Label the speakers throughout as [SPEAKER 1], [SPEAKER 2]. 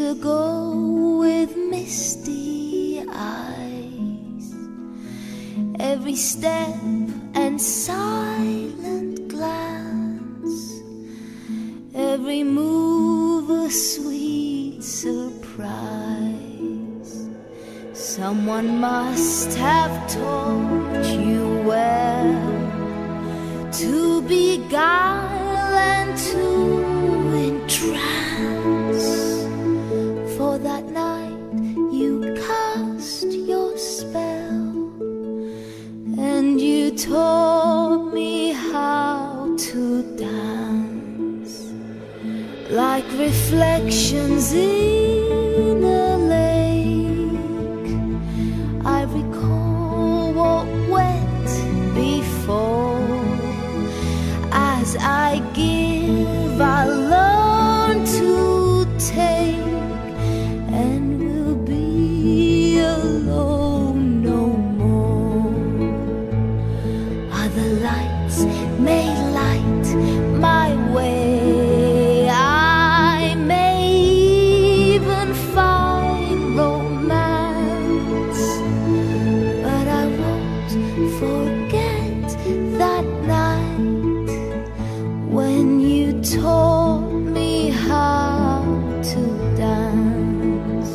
[SPEAKER 1] ago with misty eyes, every step and silent glance, every move a sweet surprise. Someone must have taught you well to beguile and to entrance. For that night you cast your spell, and you taught me how to dance, like reflections in a lake. I recall what went before. As I give, I learn to take, and will be alone no more. Other lights may light my way, I may even find romance, but I won't forget that night when you taught me how to dance.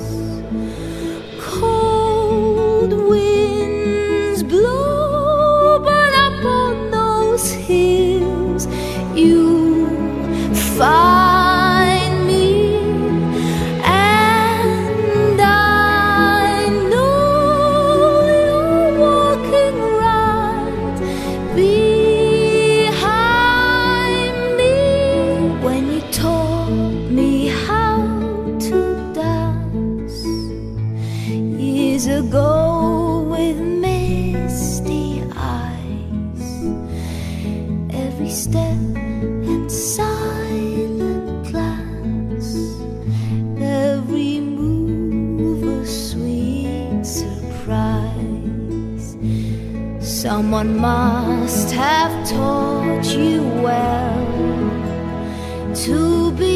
[SPEAKER 1] Cold winds blow, but up on those hills you find me, and I know you're walking right behind me. When you taught me how to dance years ago with misty eyes, every step and silent glance, every move a sweet surprise. Someone must have taught you well to be